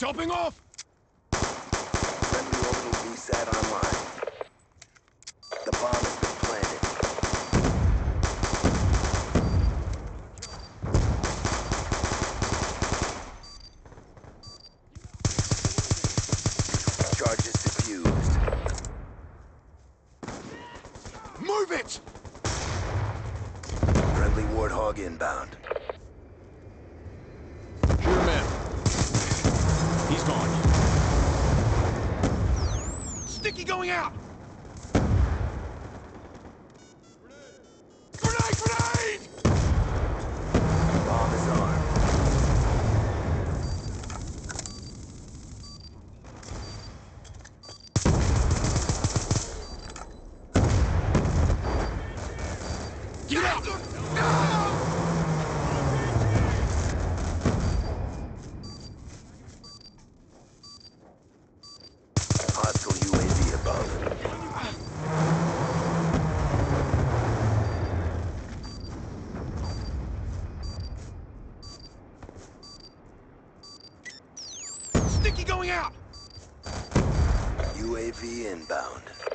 Topping off! Friendly orbital VSAT online. The bomb has been planted. Charges diffused. Move it! Friendly Warthog inbound. Sure, man. He's gone. Sticky going out! Grenade! Grenade! Bomb is armed. Get out! Hostile UAV above. Sticky going out! UAV inbound.